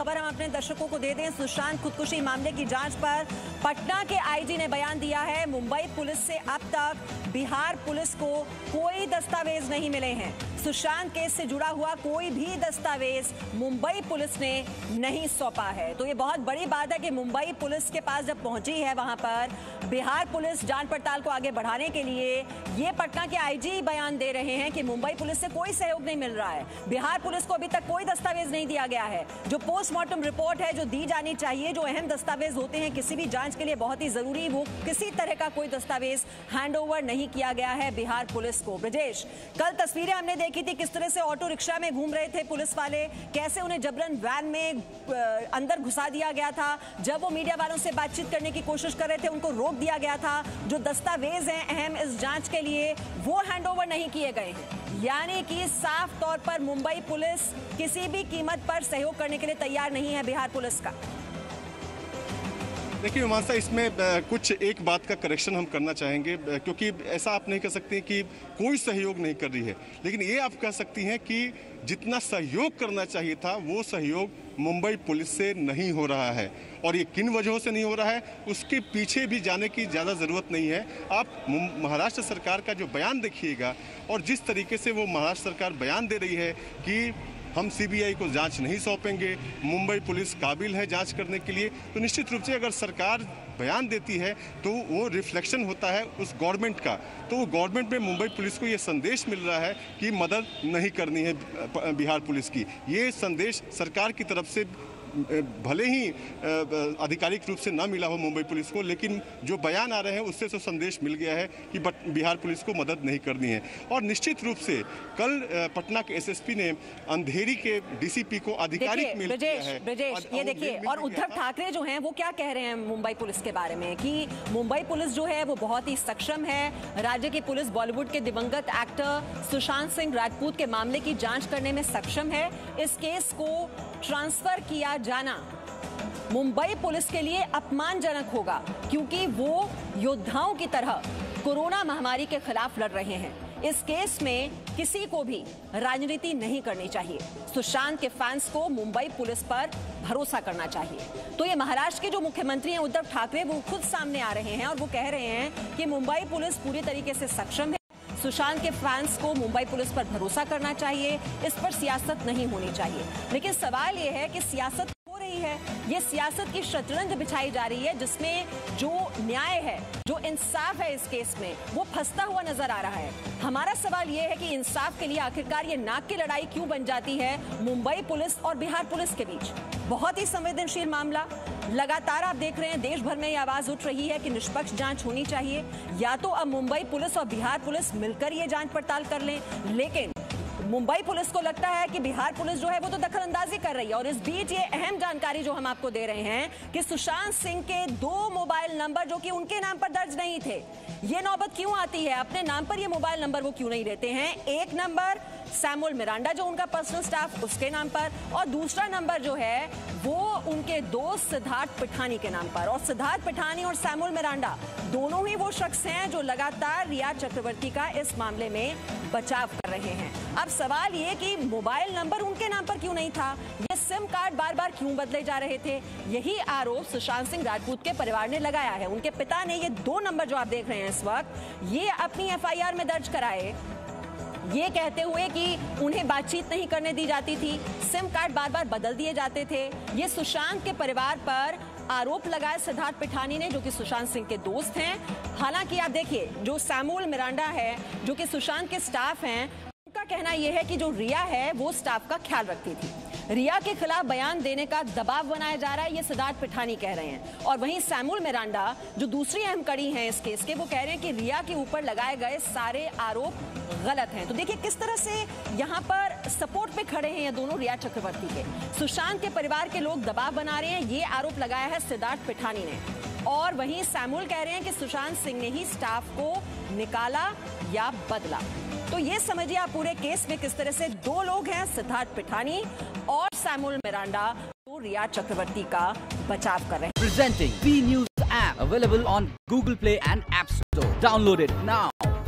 खबर हम अपने दर्शकों को दे दें। सुशांत खुदकुशी मामले की जांच पर पटना के आईजी ने बयान दिया है। मुंबई पुलिस से अब तक बिहार पुलिस को कोई दस्तावेज नहीं मिले हैं। सुशांत केस से जुड़ा हुआ कोई भी दस्तावेज मुंबई पुलिस ने नहीं सौंपा है। तो ये बहुत बड़ी बात है कि मुंबई पुलिस के पास जब पहुंची है, वहां पर बिहार पुलिस जांच पड़ताल को आगे बढ़ाने के लिए ये पटना के आईजी बयान दे रहे हैं कि मुंबई पुलिस से कोई सहयोग नहीं मिल रहा है। बिहार पुलिस को अभी तक कोई दस्तावेज नहीं दिया गया है। जो पोस्टमार्टम रिपोर्ट है जो दी जानी चाहिए, जो अहम दस्तावेज होते हैं किसी भी जांच के लिए बहुत ही जरूरी, वो किसी तरह का कोई दस्तावेज हैंडओवर नहीं किया गया है बिहार पुलिस को। ब्रजेश, कल तस्वीरें हमने देखी थी किस तरह से ऑटो रिक्शा में घूम रहे थे पुलिस वाले, कैसे उन्हें जबरन वैन में अंदर घुसा दिया गया था। जब वो मीडिया वालों से बातचीत करने की कोशिश कर रहे थे, उनको रोक दिया गया था। जो दस्तावेज हैं अहम इस जांच के लिए, वो हैंडओवर नहीं किए गए हैं। यानी कि साफ तौर पर मुंबई पुलिस किसी भी कीमत पर सहयोग करने के लिए तैयार नहीं है बिहार पुलिस का। देखिए हिमांशा, इसमें कुछ एक बात का करेक्शन हम करना चाहेंगे, क्योंकि ऐसा आप नहीं कह सकते कि कोई सहयोग नहीं कर रही है, लेकिन ये आप कह सकती हैं कि जितना सहयोग करना चाहिए था वो सहयोग मुंबई पुलिस से नहीं हो रहा है। और ये किन वजहों से नहीं हो रहा है, उसके पीछे भी जाने की ज़्यादा ज़रूरत नहीं है। आप महाराष्ट्र सरकार का जो बयान देखिएगा और जिस तरीके से वो महाराष्ट्र सरकार बयान दे रही है कि हम सीबीआई को जांच नहीं सौंपेंगे, मुंबई पुलिस काबिल है जांच करने के लिए, तो निश्चित रूप से अगर सरकार बयान देती है तो वो रिफ्लेक्शन होता है उस गवर्नमेंट का। तो वो गवर्नमेंट में मुंबई पुलिस को ये संदेश मिल रहा है कि मदद नहीं करनी है बिहार पुलिस की। ये संदेश सरकार की तरफ से भले ही आधिकारिक रूप से ना मिला हो मुंबई पुलिस को, लेकिन जो बयान आ रहे हैं उससे तो संदेश मिल गया है कि बिहार पुलिस को मदद नहीं करनी है। और निश्चित रूप से कल पटना के एसएसपी ने अंधेरी के डीसीपी को आधिकारिक मेल किया है। ब्रजेश, ये देखिए, और उद्धव ठाकरे जो हैं वो क्या कह रहे हैं मुंबई पुलिस के बारे में, कि मुंबई पुलिस जो है वो बहुत ही सक्षम है। राज्य की पुलिस बॉलीवुड के दिवंगत एक्टर सुशांत सिंह राजपूत के मामले की जांच करने में सक्षम है। इस केस को ट्रांसफर किया जाना मुंबई पुलिस के लिए अपमानजनक होगा, क्योंकि वो योद्धाओं की तरह कोरोना महामारी के खिलाफ लड़ रहे हैं। इस केस में किसी को भी राजनीति नहीं करनी चाहिए। सुशांत के फैंस को मुंबई पुलिस पर भरोसा करना चाहिए। तो ये महाराष्ट्र के जो मुख्यमंत्री हैं उद्धव ठाकरे, वो खुद सामने आ रहे हैं और वो कह रहे हैं कि मुंबई पुलिस पूरी तरीके से सक्षम है। सुशांत के फैंस को मुंबई पुलिस पर भरोसा करना चाहिए, इस पर सियासत नहीं होनी चाहिए। लेकिन सवाल यह है कि सियासत हो रही है, ये सियासत की शतरंज बिछाई जा रही है, जिसमें जो न्याय है, जो इंसाफ है इस केस में, वो फंसता हुआ नजर आ रहा है। हमारा सवाल ये है कि इंसाफ के लिए आखिरकार ये नाक की लड़ाई क्यों बन जाती है मुंबई पुलिस और बिहार पुलिस के बीच। बहुत ही संवेदनशील मामला, लगातार आप देख रहे हैं देश भर में ये आवाज उठ रही है कि निष्पक्ष जांच होनी चाहिए। या तो अब मुंबई पुलिस और बिहार पुलिस मिलकर ये जांच पड़ताल कर लें, लेकिन मुंबई पुलिस को लगता है कि बिहार पुलिस जो है वो तो दखलंदाजी कर रही है। और इस बीच ये अहम जानकारी जो हम आपको दे रहे हैं कि सुशांत सिंह के 2 मोबाइल नंबर जो कि उनके नाम पर दर्ज नहीं थे, ये नौबत क्यों आती है, अपने नाम पर ये मोबाइल नंबर वो क्यों नहीं देते हैं। एक नंबर सैमुअल मिरांडा जो उनका पर्सनल स्टाफ, उसके नाम पर, और दूसरा नंबर जो है वो उनके दोस्त सिद्धार्थ पिठानी के नाम पर। और सिद्धार्थ पिठानी और सैमुअल मिरांडा दोनों ही वो शख्स हैं जो लगातार रिया चक्रवर्ती का इस मामले में बचाव कर रहे हैं। अब सवाल ये कि मोबाइल नंबर उनके नाम पर क्यों नहीं था, ये सिम कार्ड बार बार क्यों बदले जा रहे थे, यही आरोप सुशांत सिंह राजपूत के परिवार ने लगाया है। उनके पिता ने ये 2 नंबर जो आप देख रहे हैं इस वक्त, ये अपनी एफआईआर में दर्ज कराए, ये कहते हुए कि उन्हें बातचीत नहीं करने दी जाती थी, सिम कार्ड बार बार बदल दिए जाते थे। ये सुशांत के परिवार पर आरोप लगाए सिद्धार्थ पिठानी ने, जो कि सुशांत सिंह के दोस्त हैं। हालांकि आप देखिए, जो सैमुअल मिरांडा है जो कि सुशांत के स्टाफ हैं, उनका कहना यह है कि जो रिया है वो स्टाफ का ख्याल रखती थी। रिया के खिलाफ बयान देने का दबाव बनाया जा रहा है, ये सिद्धार्थ पिठानी कह रहे हैं। और वहीं सैमुअल मिरांडा जो दूसरी अहम कड़ी हैं इस केस के, वो कह रहे हैं कि रिया के ऊपर लगाए गए सारे आरोप गलत हैं। तो देखिए किस तरह से यहाँ पर सपोर्ट पे खड़े हैं ये दोनों रिया चक्रवर्ती के। सुशांत के परिवार के लोग दबाव बना रहे हैं, ये आरोप लगाया है सिद्धार्थ पिठानी ने। और वहीं सैमुअल कह रहे हैं कि सुशांत सिंह ने ही स्टाफ को निकाला या बदला। तो ये समझिए आप पूरे केस में किस तरह से 2 लोग हैं, सिद्धार्थ पिठानी और सैमुअल मिरांडा, तो रिया चक्रवर्ती का बचाव कर रहे हैं। Presenting B News app available on Google Play and App Store. Download it now.